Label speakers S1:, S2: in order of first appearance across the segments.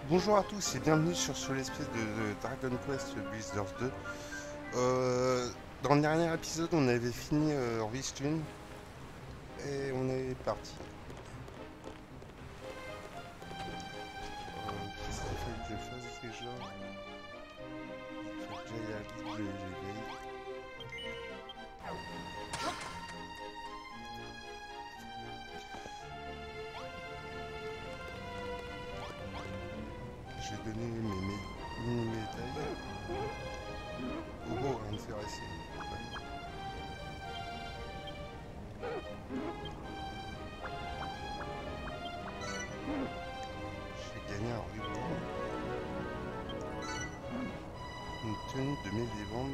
S1: Bonjour à tous et bienvenue sur l'espèce de Dragon Quest Builders 2. Dans le dernier épisode, on avait fini Richtun et on est parti. Qu'est-ce qu'il faut que je fasse déjà? Il faut que j'aille à l'île de l'éveil. Je vais donner mes mini-médailles. Oh, intéressé. Ouais. J'ai gagné un ruban, une tenue de médiévande.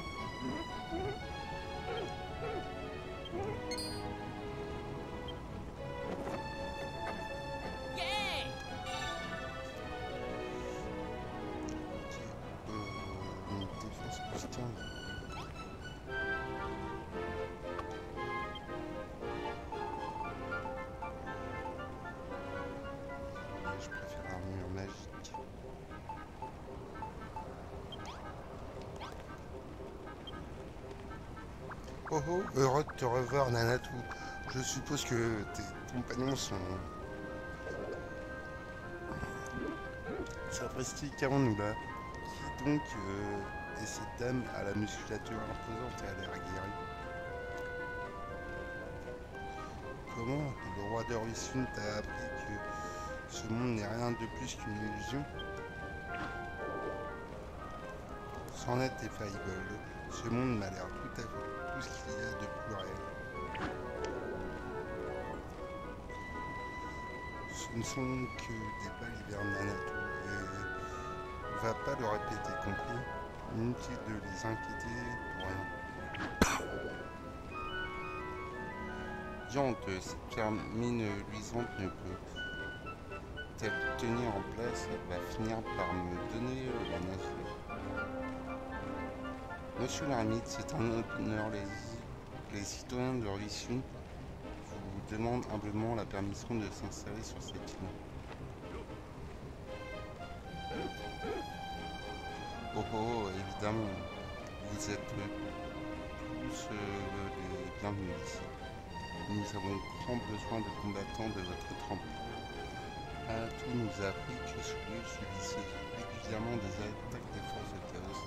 S1: Une défense plus 15. Et je préfère l'armure magique. Oh oh, heureux de te revoir Nanatou. Je suppose que tes compagnons sont Sapristi Karanula. Qui donc est cette dame à la musculature imposante et à l'air aguerri? Comment le roi d'Orvisun t'a appris que ce monde n'est rien de plus qu'une illusion? Sans être défaillible, ce monde m'a l'air tout à fait tout ce qu'il y a de plus réel. Ce ne sont que des balivernes Nanatou et va pas le répéter, compris? Inutile de les inquiéter pour rien. Diante, cette mine luisante ne peut-elle tenir en place? Elle va finir par me donner la nausée. Monsieur l'ermite, c'est un honneur. Les citoyens de Richtun vous demandent humblement la permission de s'installer sur cette île. Oh oh, évidemment, vous êtes tous les bienvenus ici. Nous avons grand besoin de combattants de votre trempe. Tout nous a appris que celui-ci régulièrement des attaques des forces de chaos.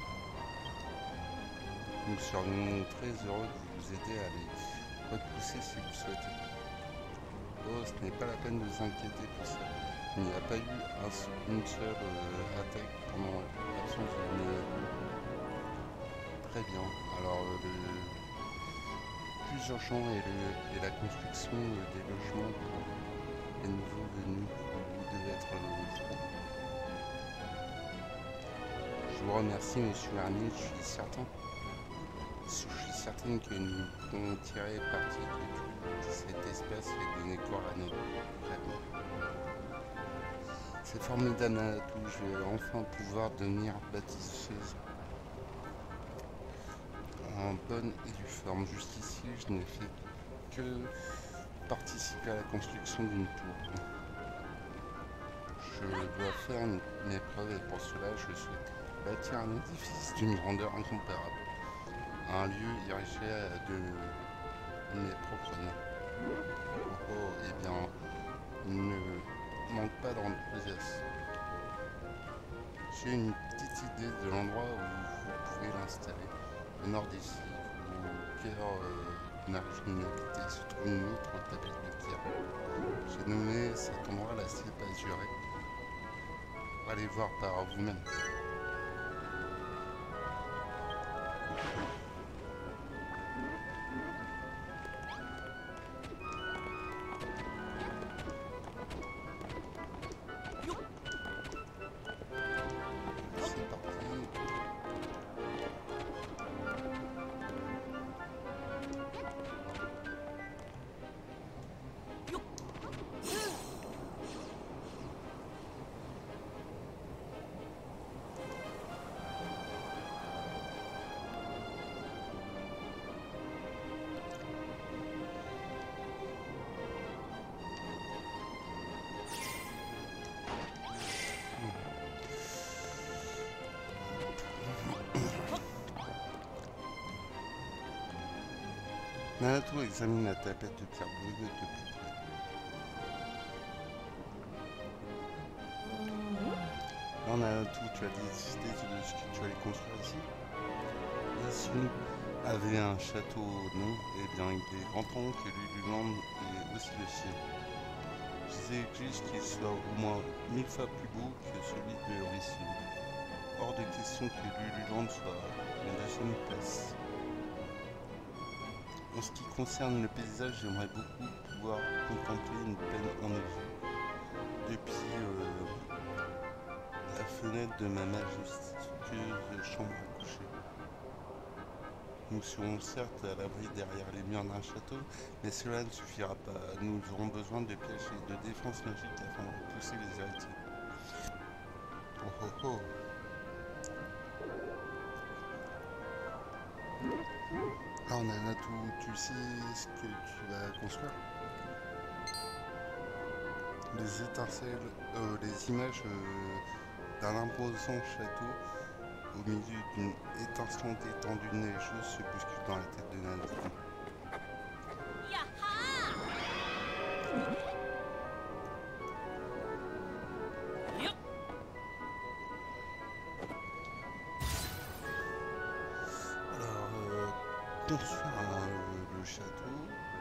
S1: Nous serions très heureux de vous aider à les repousser si vous souhaitez. Oh, ce n'est pas la peine de vous inquiéter pour ça. Il n'y a pas eu une seule attaque pendant l'absence de Nanatou. Très bien. Alors, le plus urgent est la construction des logements pour les nouveaux venus. Vous devez être le front. Je vous remercie, monsieur Arnie. Je suis certaine que nous pourrons tirer parti de toute cette espèce et donner corps à notre rêve. C'est formidable, Nanatou. Je vais enfin pouvoir devenir bâtisseuse en bonne et due forme. Jusqu'ici, je n'ai fait que participer à la construction d'une tour. Je dois faire mes preuves et pour cela, je souhaite bâtir un édifice d'une grandeur incomparable. Un lieu érigé de mes propres mains. Oh, oh, eh bien, il ne manque pas d'enthousiasme. J'ai une petite idée de l'endroit où vous pouvez l'installer. Au nord d'ici, au cœur d'une marginalité, se trouve une autre tapis de pierre. J'ai nommé cet endroit la steppe azurée. Allez voir par vous-même. C'est parti. Nanato examine la tablette de pierre bleue de plus près. Là, Nanato, tu as décidé de ce que tu allais construire ici. Isun avait un château, non? Eh bien, il est grand temps que Lululand ait aussi le sien. Je exige qu'il soit au moins 1000 fois plus beau que celui de Risun. Hors de question que Lululand soit en deuxième place. En ce qui concerne le paysage, j'aimerais beaucoup pouvoir contempler une plaine enneigée. Depuis la fenêtre de ma majestueuse chambre à coucher. Nous serons certes à l'abri derrière les murs d'un château, mais cela ne suffira pas. Nous aurons besoin de pièges et de défense magique afin de repousser les héritiers. Oh oh oh! Alors Nanato, tu sais ce que tu vas construire? Les étincelles, les images d'un imposant château au milieu d'une étincelante étendue neigeuse se bousculent dans la tête de Nanato. Alors, construire le château,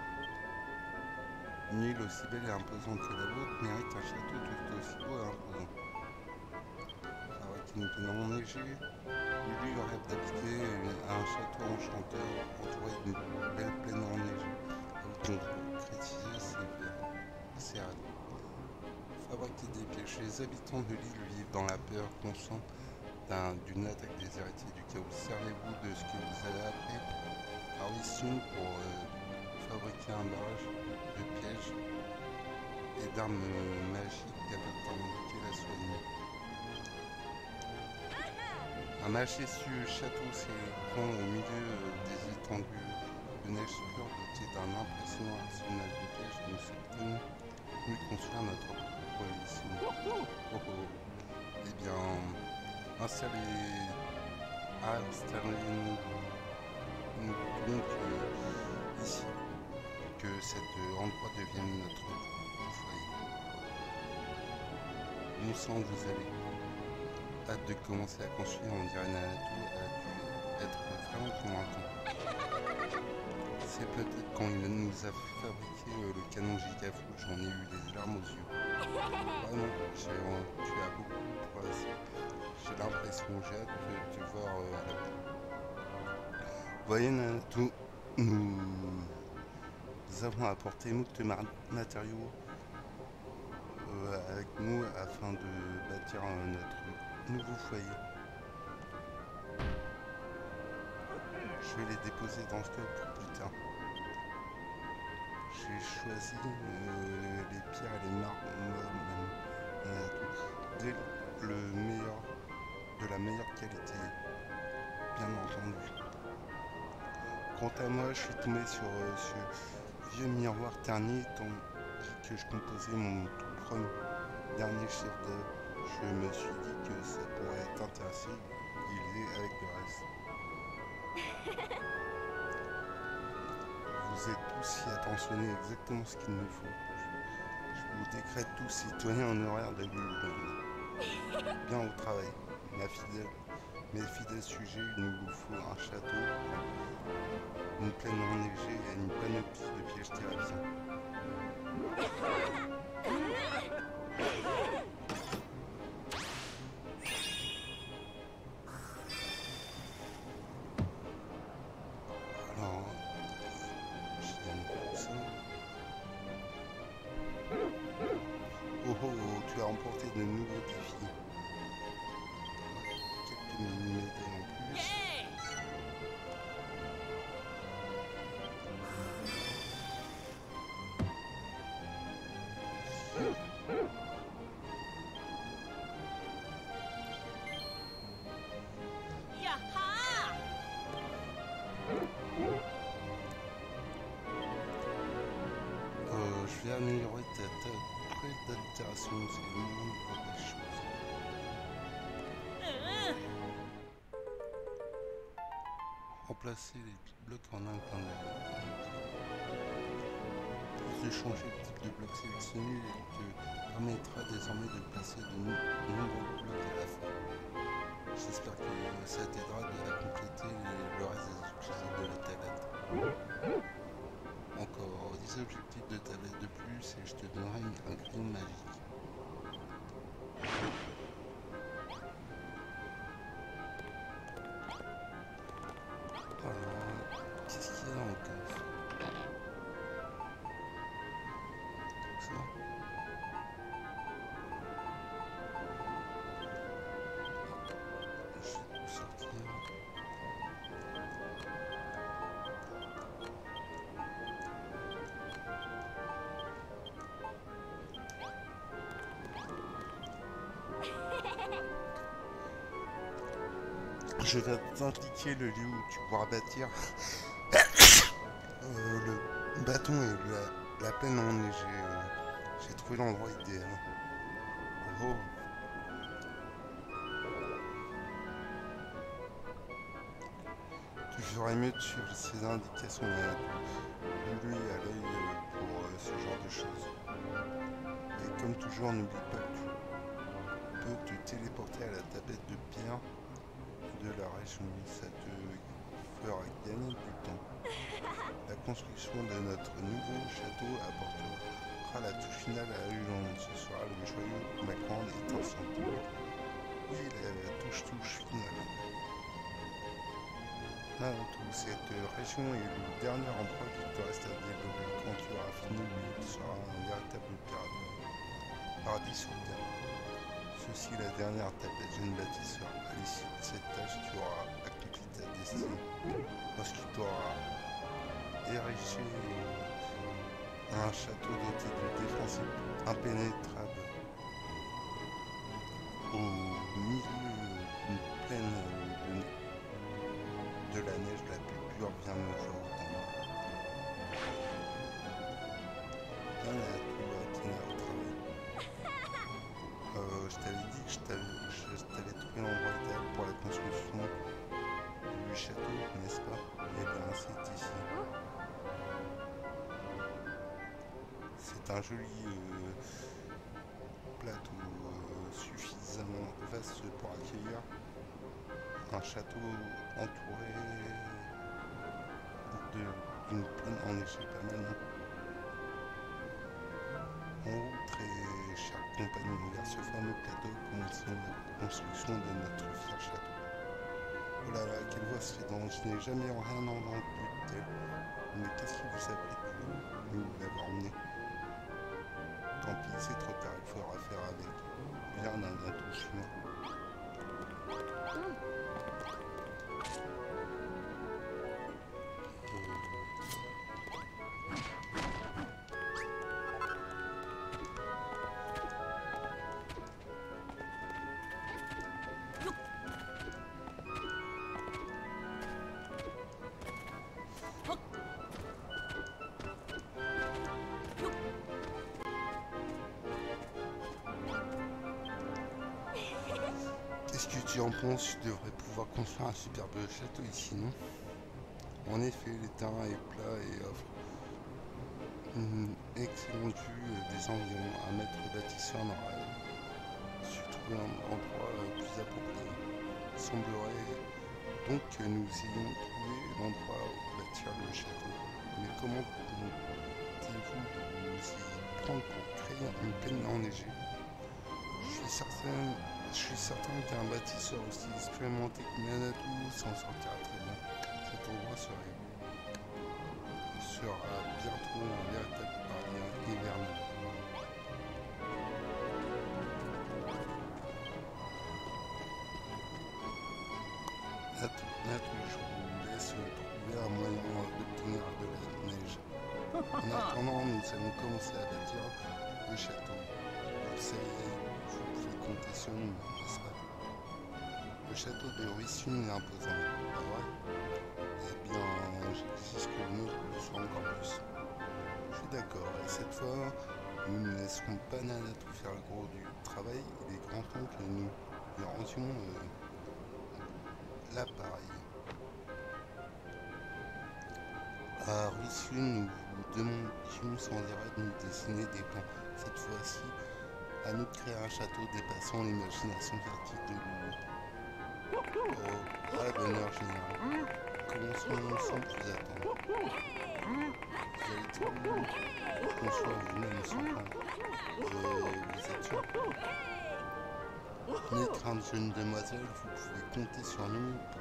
S1: une île aussi belle et imposante que la vôtre mérite un château tout aussi beau et imposant. Fabriquer une plaine enneigée, lui rêve d'habiter un château enchanteur entouré d'une belle plaine enneigée. Donc, concrétiser ses rêves. Fabriquer des pièges. Les habitants de l'île vivent dans la peur constante d'une attaque des héritiers du chaos. Servez-vous de ce que vous avez appris par Risun pour fabriquer un barrage de pièges et d'armes magiques capables d'indiquer la soigne. Un majestueux château s'élève au milieu des étendues de neige pure doté d'un impressionnant arsenal de pièges et nous sommes venus construire notre propre Risun. Oh oh. Eh bien, installez donc ici, que cet endroit devienne notre foyer. Bon sang, vous avez hâte de commencer à construire, on dirait Nanato a dû être vraiment convaincant. C'est peut-être quand il nous a fabriqué le canon Gigafou, j'en ai eu les larmes aux yeux. Vraiment, tu as beaucoup progressé. J'ai l'impression, j'ai hâte de te voir à la bout. Voyez Nanato, nous avons apporté moult matériaux avec nous afin de bâtir notre nouveau foyer. Je vais les déposer dans ce coffre plus tard. J'ai choisi les pierres et les marbres de la meilleure qualité, bien entendu. Quant à moi, je suis tombé sur ce vieux miroir terni tandis que je composais mon tout dernier chef d'œuvre. Je me suis dit que ça pourrait t'intéresser, il est avec le reste. Vous êtes tous si attentionnés, exactement ce qu'il nous faut. Je vous décrète tous citoyens honoraires de l'île. Bien au travail, mes fidèles sujets, il nous faut un château, une plaine enneigée et une panoplie de pièges terrifiants. Alors, je donne tout ça. Oh oh oh, tu as remporté de nouveaux défis. Quelques mini-médailles en plus. Je vais améliorer ta prédation, c'est le moindre des choses. Remplacer les blocs en un clin d'œil. de changer le type de bloc sélectionné te permettra désormais de placer de nombreux blocs à la fois. J'espère que ça t'aidera à compléter le reste des objectifs de la tablette. Encore 10 objectifs de tablette de plus et je te donnerai un crayon magique. Alors, qu'est-ce qu'il y a dans le coffre? Ça. Je vais sortir. Je vais t'indiquer le lieu où tu pourras bâtir le bâton et la plaine enneigée. J'ai trouvé l'endroit idéal. Oh. Tu ferais mieux de suivre ces indications du lieu à l'œil pour ce genre de choses. Et comme toujours, n'oublie pas que tu peux te téléporter à la tablette de pierre de la région. Ça te fera gagner du temps. La construction de notre nouveau château apportera la touche finale à Hulon. Ce sera le joyeux Macron étincelant. Oui, la touche finale. Cette région est le dernier endroit qui te reste à développer. Quand tu auras fini, il sera un véritable paradis sur terre. Ceci est la dernière tablette jeune bâtisseur. À l'issue de cette tâche, tu auras accompli ta destinée. Lorsqu'il t'aura érigé un château doté de défense impénétrable au milieu d'une plaine de la neige la plus pure vient me rejoindre. Bien à tout Athéna au travail. Je t'avais dit que je t'avais trouvé l'endroit idéal pour la construction du château, n'est-ce pas? Eh bien, c'est ici. C'est un joli plateau suffisamment vaste pour accueillir un château entouré d'une plaine enneigée pas mal. En haut, très chers compagnons, vers ce fameux plateau commençons la construction de notre fier château. Oh là là, quelle voix stridente, je n'ai jamais rien entendu de tel. Mais qu'est-ce qui vous a pris de nous l'avoir emmené? Tant pis, c'est trop tard, il faudra faire avec. Bien un tout chemin. Qu'est-ce que tu en penses? Tu devrais pouvoir construire un superbe château ici, non? En effet, le terrain est plat et offre une excellente vue des environs. Un maître bâtisseur n'aurait su trouver un endroit plus approprié. Il semblerait donc que nous ayons trouvé l'endroit où bâtir le château. Mais comment comptez-vous vous y prendre pour créer une plaine enneigée? Je suis certain qu'un bâtisseur aussi expérimenté que Nanatou s'en sortira très bien. Cet endroit sera bientôt un véritable paradis hivernal. Nanatou, je vous laisse trouver un moyen d'obtenir de la neige. En attendant, nous allons commencer à bâtir le château. Vous savez, vous pouvez compter sur nous, n'est-ce pas? Le château de Ruissune est imposant, pas vrai? Eh bien, j'exige que le nôtre le soit encore plus. Je suis d'accord, et cette fois, nous ne laisserons pas Nanatou faire le gros du travail. Il est grand temps que nous lui rendions l'appareil. À Ruissune, nous nous demandions sans arrêt de nous dessiner des plans. Cette fois-ci, à nous de créer un château dépassant l'imagination fertile de Loulou. Oh, ah, bonheur général. Commençons sans plus attendre. Vous allez tout construire vous-même sans plan. Vous êtes sûr? N'ayez crainte, jeune demoiselle, vous pouvez compter sur nous pour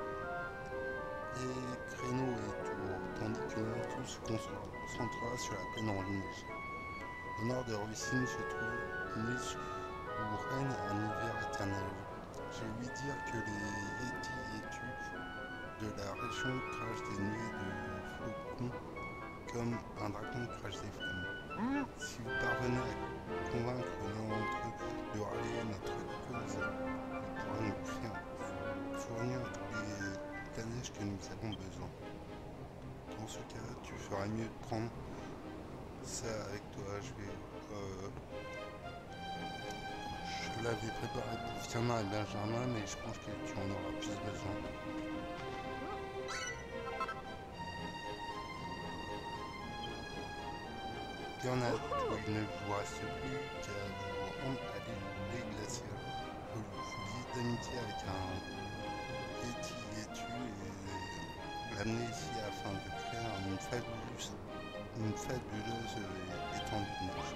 S1: créneaux et tours, tandis que nous tout se concentrera sur la plaine enneigée. Au nord de Ruissine se trouve une île où règne un hiver éternel. J'ai ouï dire que les yétis de la région crachent des nuées de flocons comme un dragon crache des flammes. Si vous parvenez à convaincre l'un d'entre eux de rallier notre cause, il pourra nous fournir la neige que nous avons besoin. Dans ce cas, tu ferais mieux de prendre ça avec toi. Je l'avais préparé pour Fiona et Benjamin, mais je pense que tu en auras plus besoin. Il y en a où il ne vous reste plus qu'à vous rendre à l'île glaciaire. Vous vous liez d'amitié avec un Yétu et l'amener ici afin de créer une fabuleuse étendue de neige.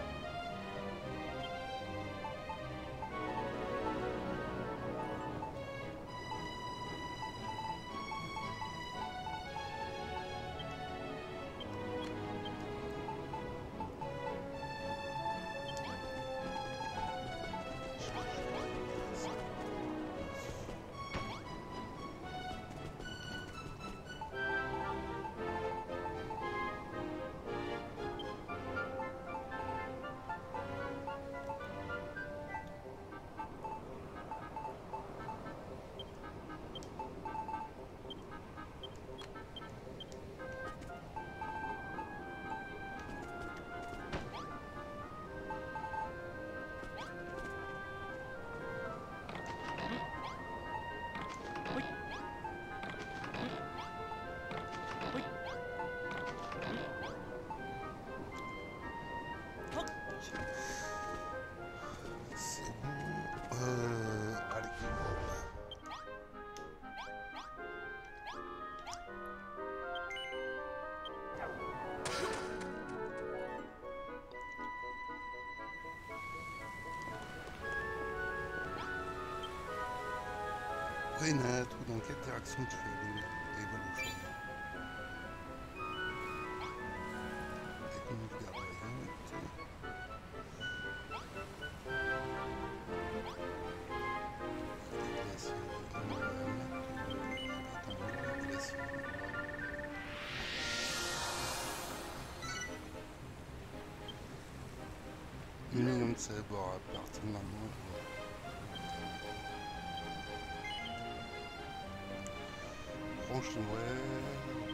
S1: Allez. Oui, Natou, dans quelle direction tu veux évoluer aujourd'hui? Millions de sabords à partir de maintenant. Franchement, ouais.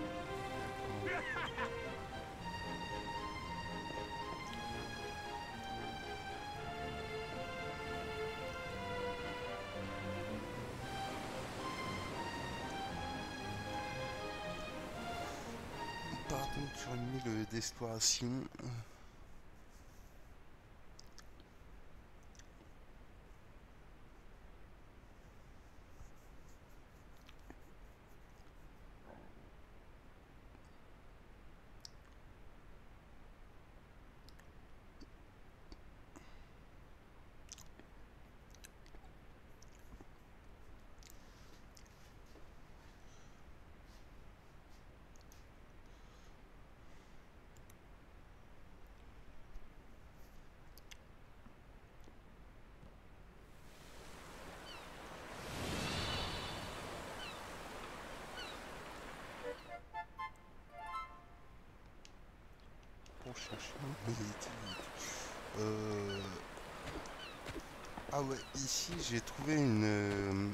S1: Partons sur une île d'exploration. Pour chercher Ah ouais, ici j'ai trouvé une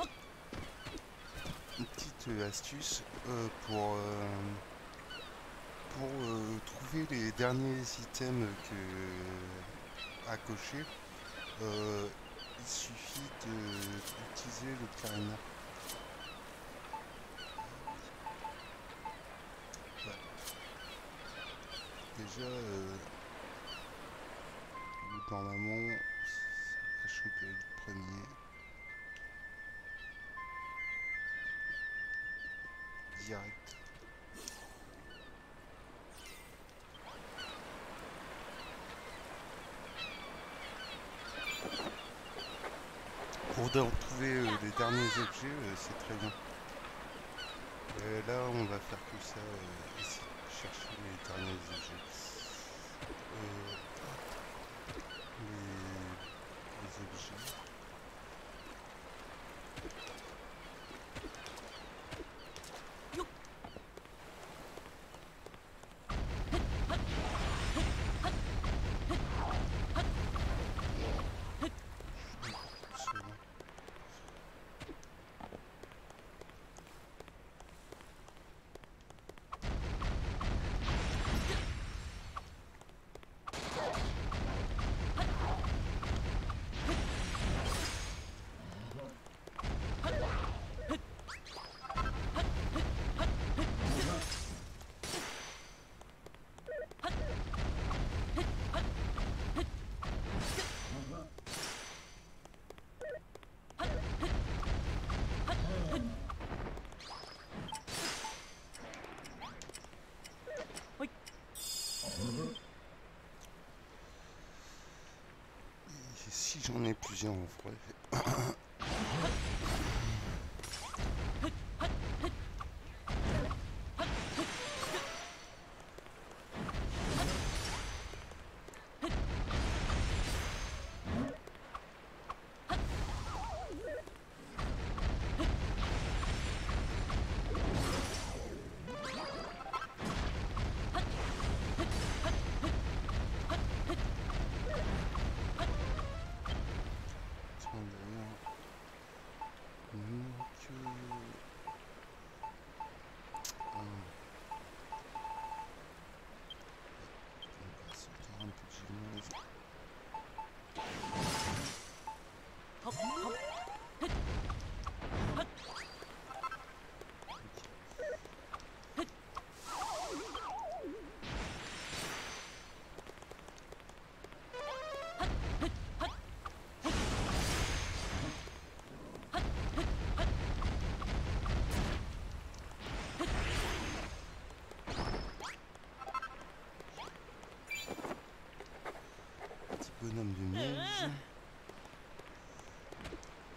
S1: petite astuce pour trouver les derniers items à cocher. Il suffit d'utiliser le clarineur. déjà, normalement, ça choper le premier. Direct. Pour retrouver les derniers objets, c'est très bien. Là, on va faire tout ça, essayer de chercher les derniers objets. Les objets. Si j'en ai plusieurs en vrai. Bonhomme de neige.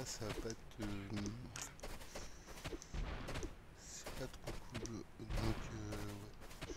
S1: ça va pas être... c'est pas trop cool. Donc, ouais.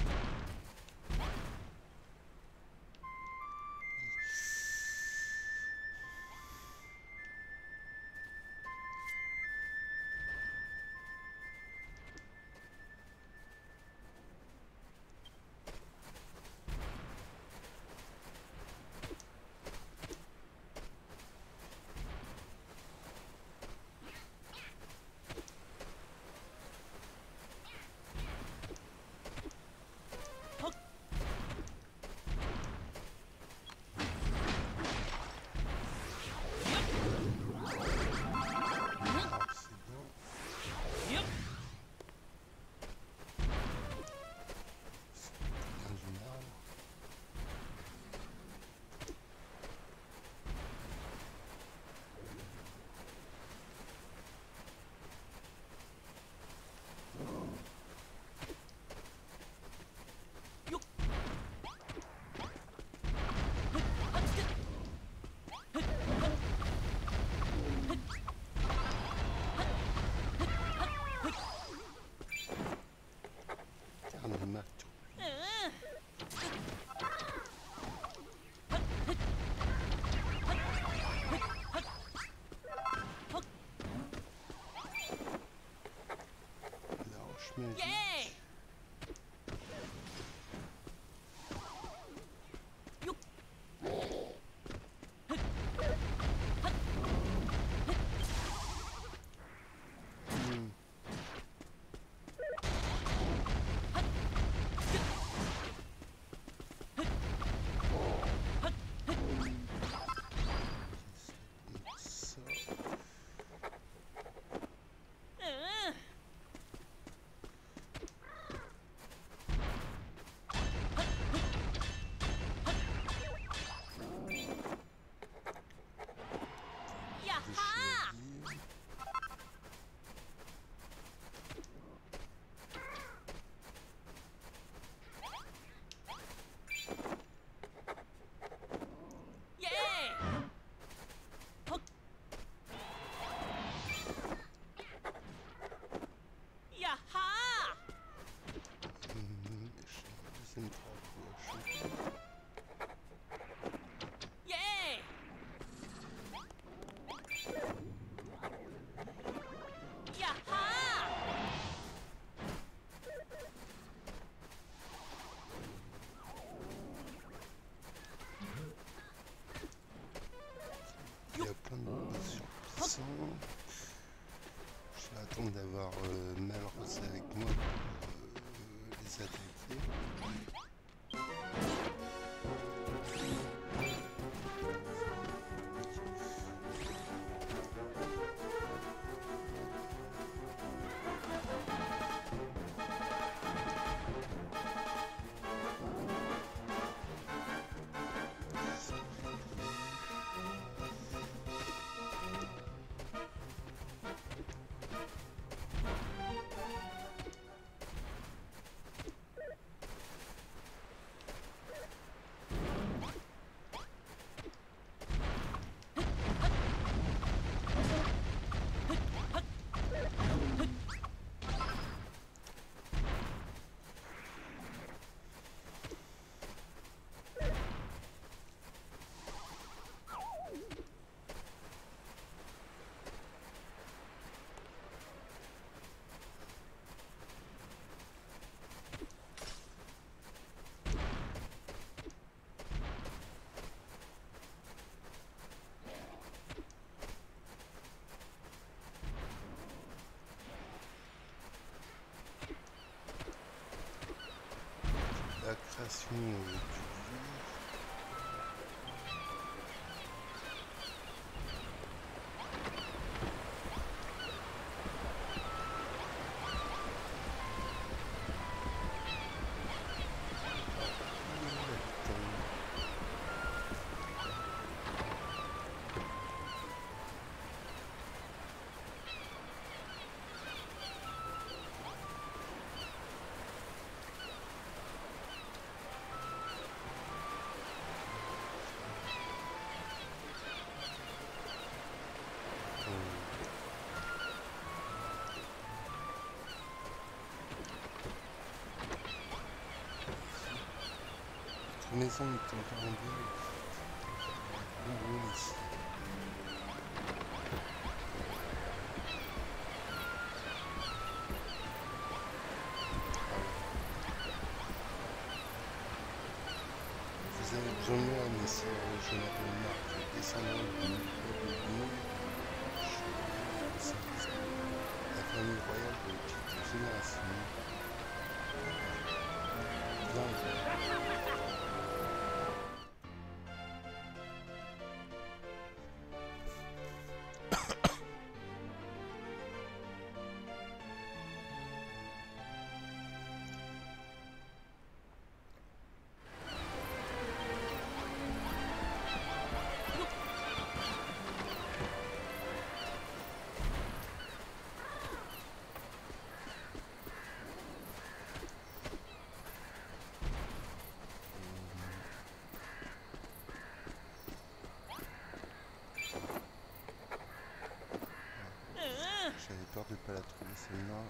S2: Yay!
S1: Il y a plein de surpuissants. Je vais attendre d'avoir Malros avec moi pour les attaquer. La création du lieu. Notre maison est encore en bleu. Oui, ici. Vous avez besoin de moi, mais si je m'appelle Marc, descendant du peuple Gnou, je suis la famille royale de petite génération. Bien, j'avais peur de ne pas la trouver celle-là.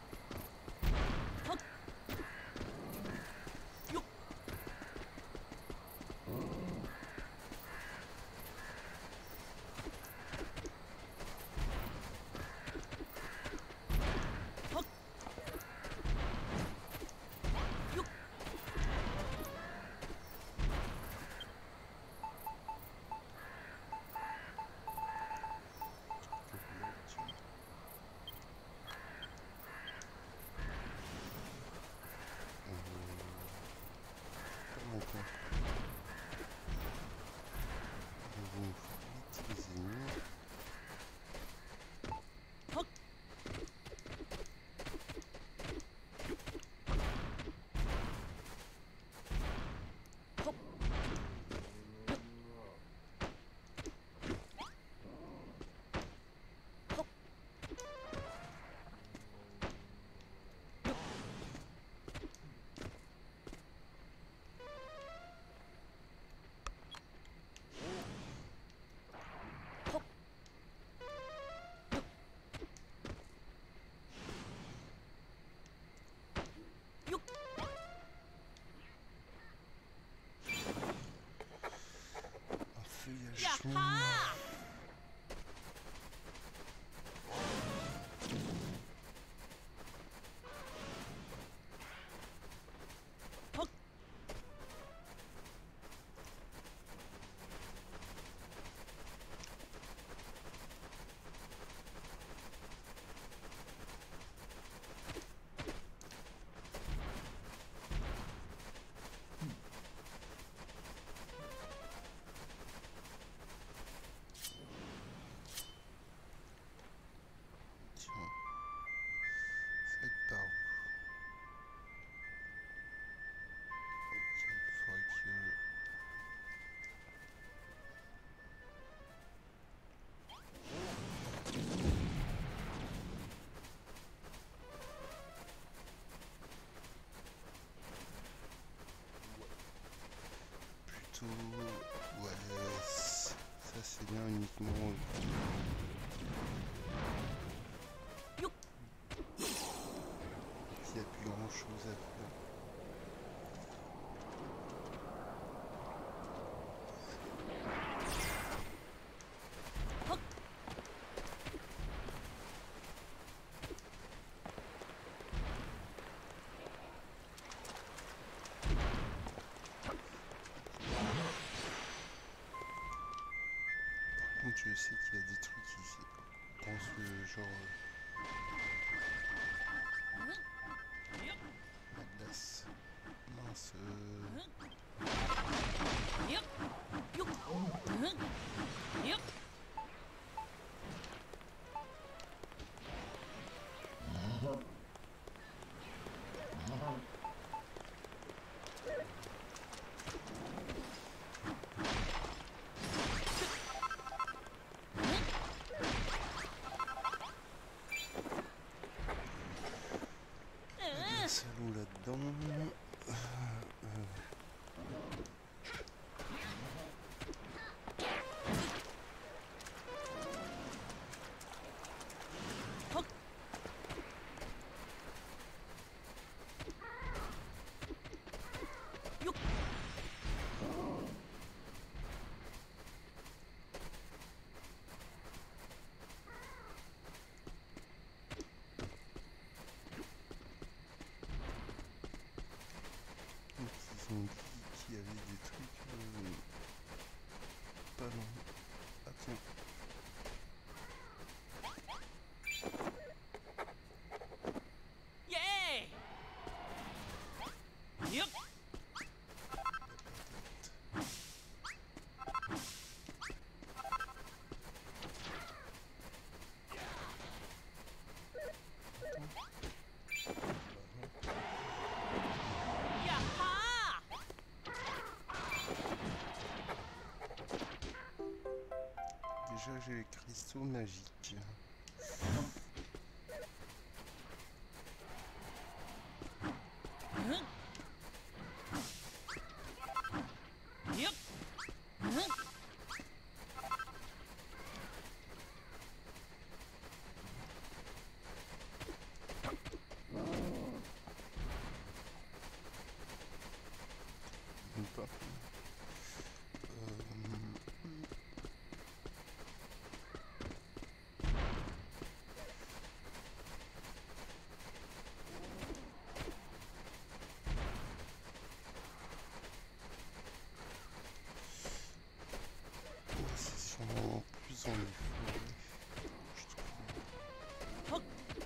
S1: Ouais, ça c'est bien uniquement. Il n'y a plus grand chose à faire. Je sais qu'il y a des trucs ici dans ce genre. La glace. Mince. Salon là-dedans. saut magique. Pas. C'est sûrement plus en effet. Je trouve.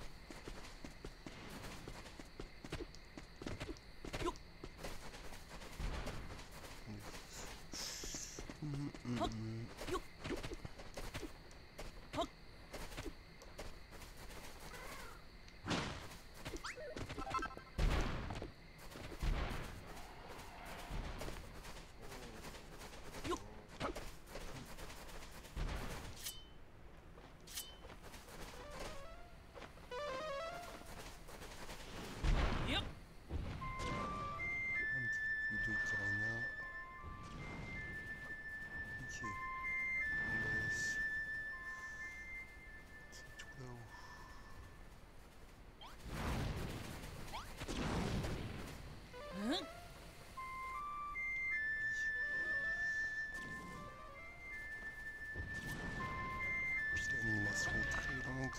S1: L'animation est très longue.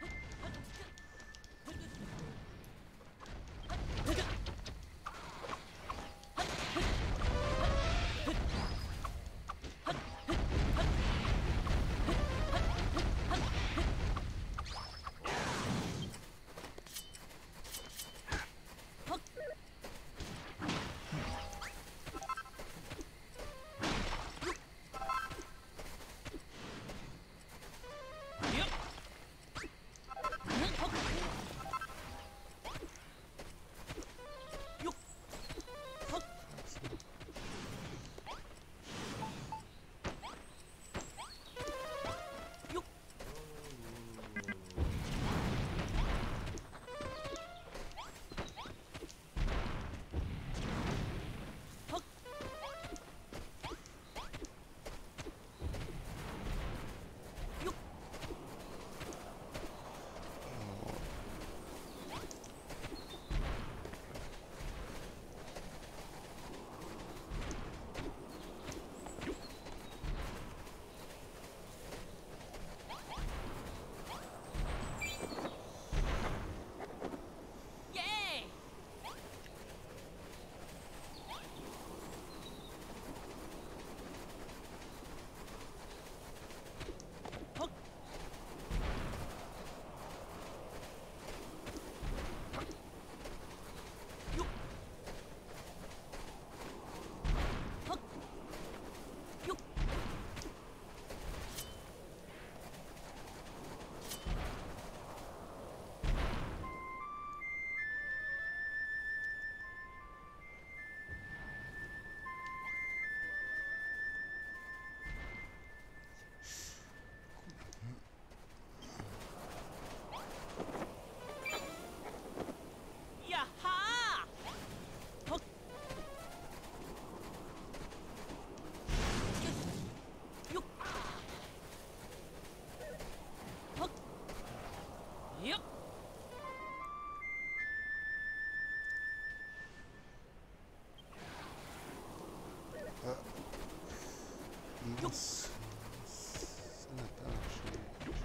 S1: Mince, ça n'a pas marché.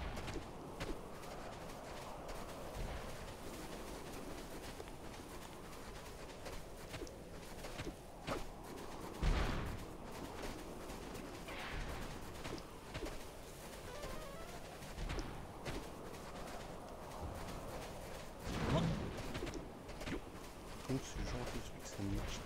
S1: Donc ce genre de truc, ça ne marche pas.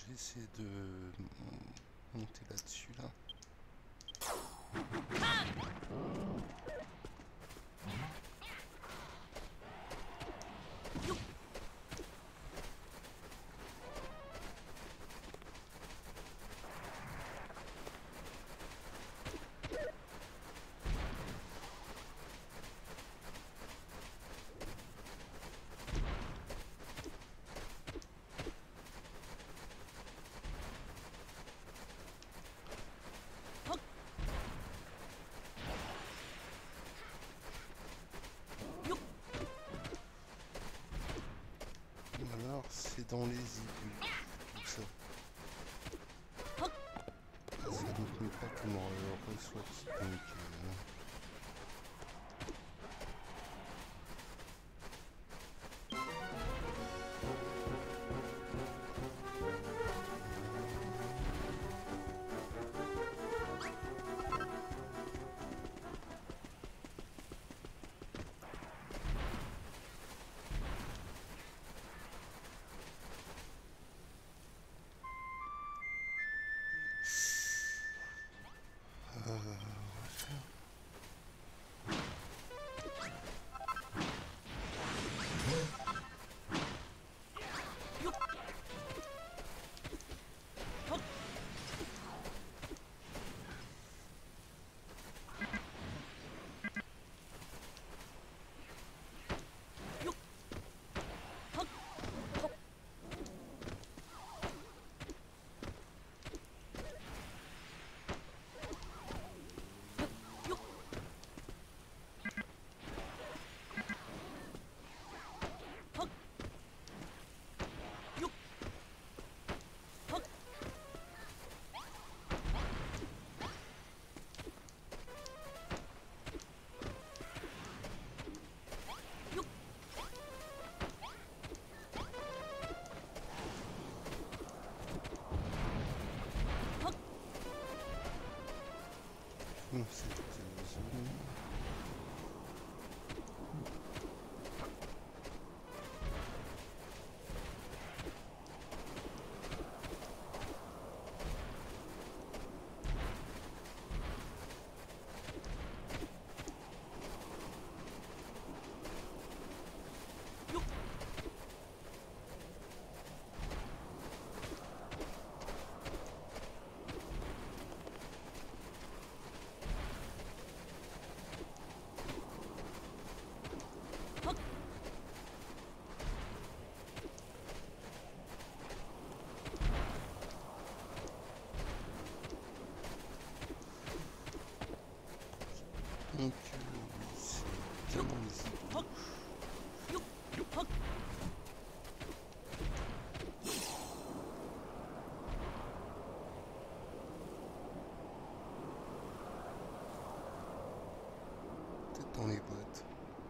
S1: vais essayer de monter là-dessus là. Alors c'est dans les égouts, tout ça. Ça ne met pas comme ressource, donc cette zone. Donc oui, c'est bien dans les égouts. Peut-être dans les boîtes.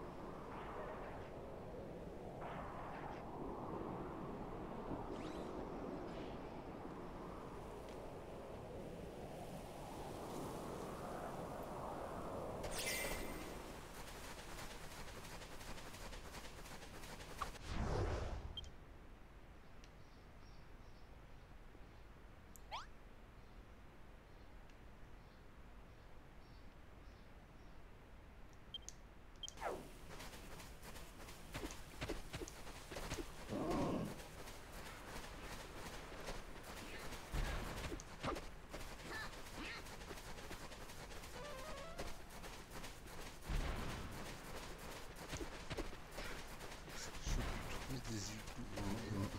S1: Des égouts.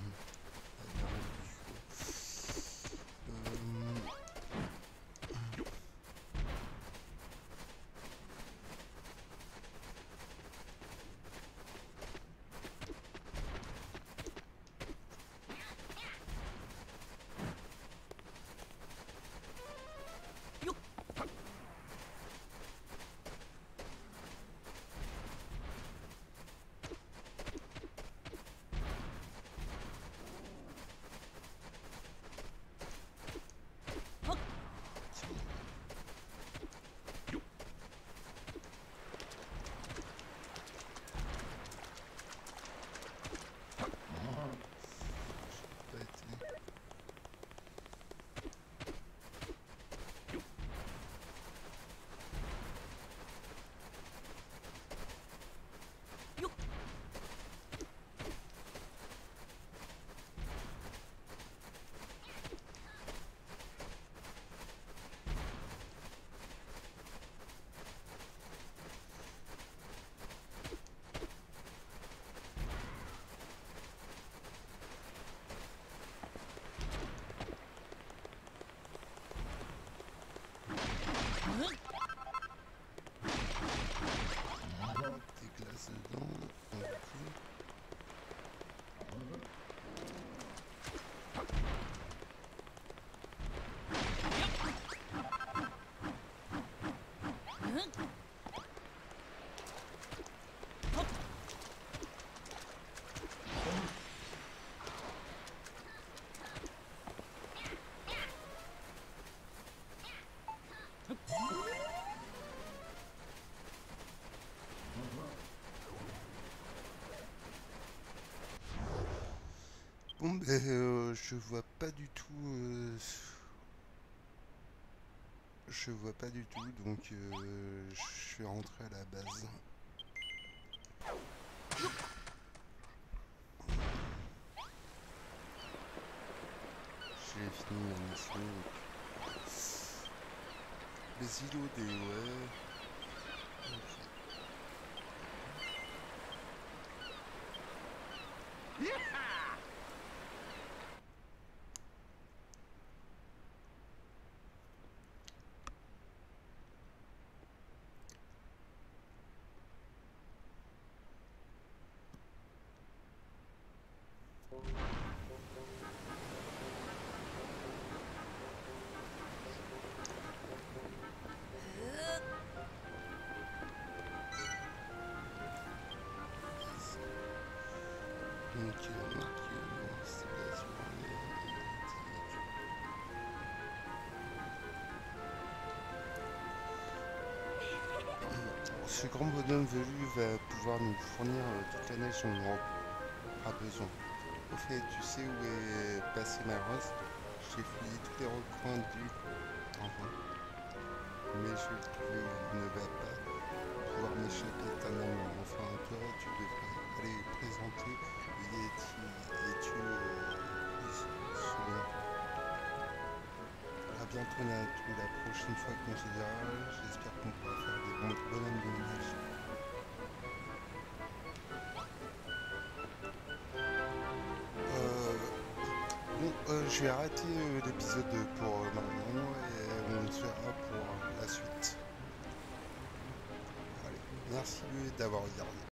S1: Bon, ben, je vois pas du tout. Je vois pas du tout, donc je suis rentré à la base. J'ai fini ma mission. Les îlots des ouais. Ok. Donc, marqué installation. Ce grand bonhomme velu va pouvoir nous fournir toute la neige dont on aura besoin. Au fait, tu sais où est passé ma rose? J'ai fouillé tous les recoins du enfin, mais je le trouve où il ne va pas pouvoir m'échapper éternellement. Enfin, toi, tu devrais aller présenter et tu souviens. À bientôt, Natou. La prochaine fois qu'on se verra, j'espère qu'on pourra faire des bons bonhommes de neige. Bon, je vais arrêter l'épisode pour maintenant et on se verra pour la suite. Allez, merci d'avoir regardé.